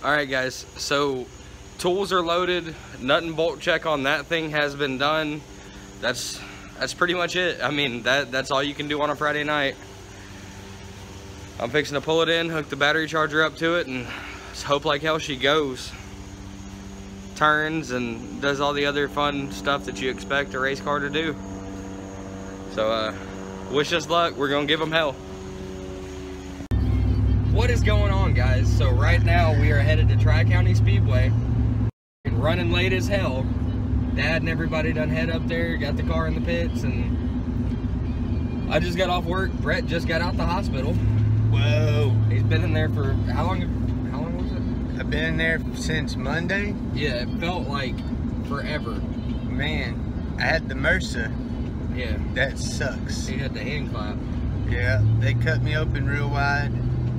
All right, guys, so tools are loaded. Nut and bolt check on that thing has been done. That's pretty much it. I mean, that's all you can do on a Friday night. I'm fixing to pull it in, hook the battery charger up to it, and just hope like hell she goes. Turns and does all the other fun stuff that you expect a race car to do. So wish us luck. We're gonna give them hell. What is going on, guys? So right now we are headed to Tri-County Speedway and running late as hell. Dad and everybody done head up there, got the car in the pits, and I just got off work. Brett just got out the hospital. Whoa. He's been in there for how long was it? I've been in there since Monday. Yeah, it felt like forever. Man, I had the MRSA. Yeah. That sucks. He had the hand clap. Yeah, they cut me open real wide.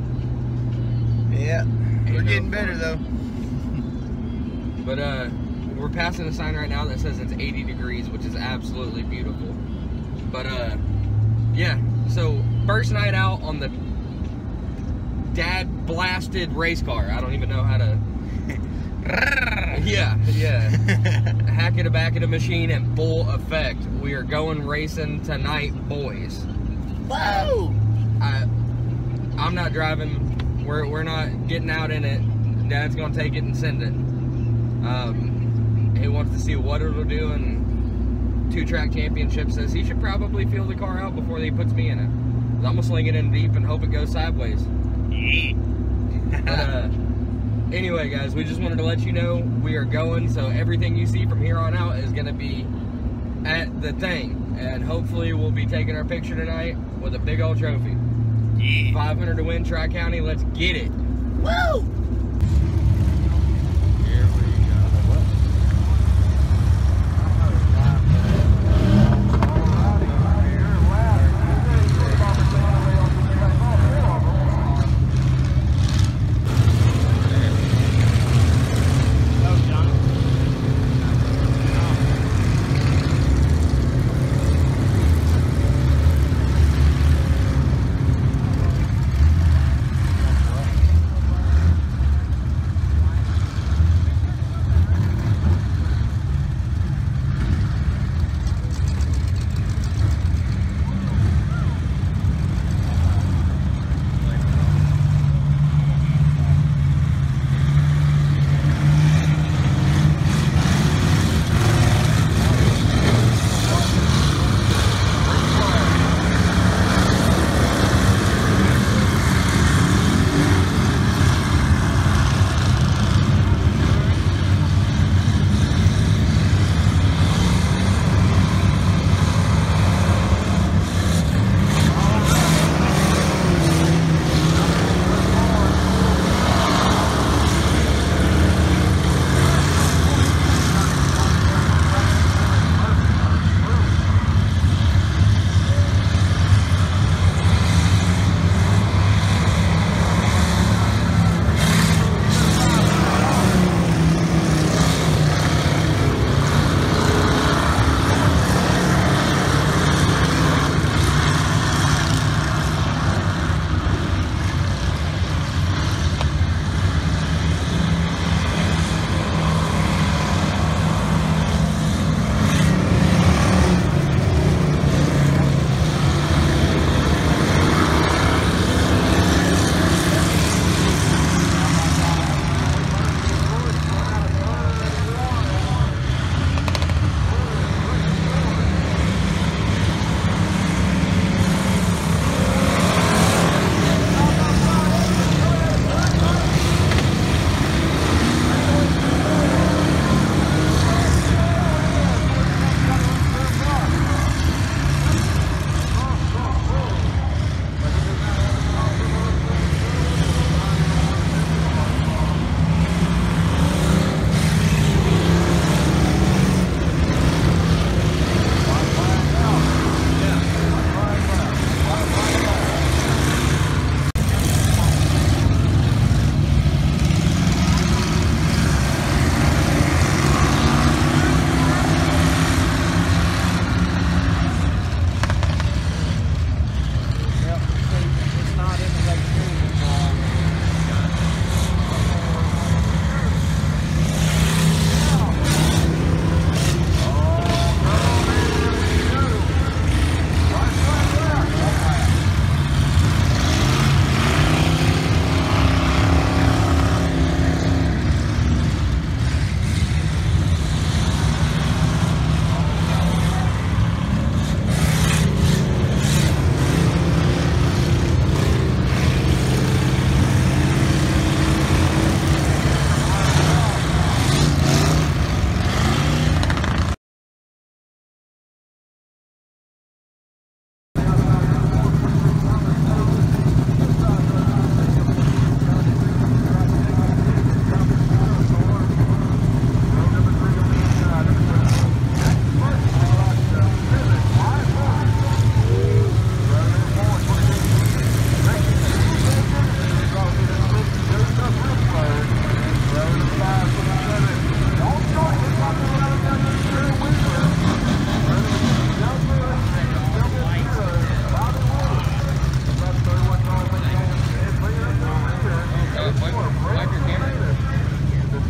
Yeah, we're getting better though. But we're passing a sign right now that says it's 80 degrees, which is absolutely beautiful. But yeah, so first night out on the dad blasted race car. I don't even know how to yeah hack it back of the machine in full effect. We are going racing tonight, boys. Whoa! I'm not driving. We're not getting out in it. Dad's gonna take it and send it. He wants to see what it'll do, and 2-track championship says he should probably feel the car out before he puts me in it. I'm gonna sling it in deep and hope it goes sideways. But anyway, guys, we just wanted to let you know we are going, so everything you see from here on out is gonna be at the thing, and hopefully we'll be taking our picture tonight with a big old trophy. Yeah. 500 to win Tri-County. Let's get it. Woo! Here we go.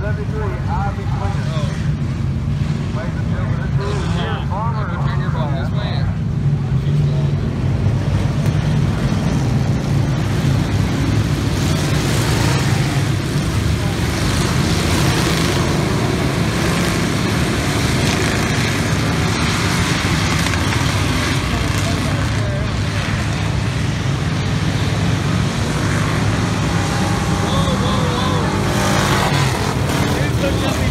Turn your ball this way. Whoa, whoa, whoa.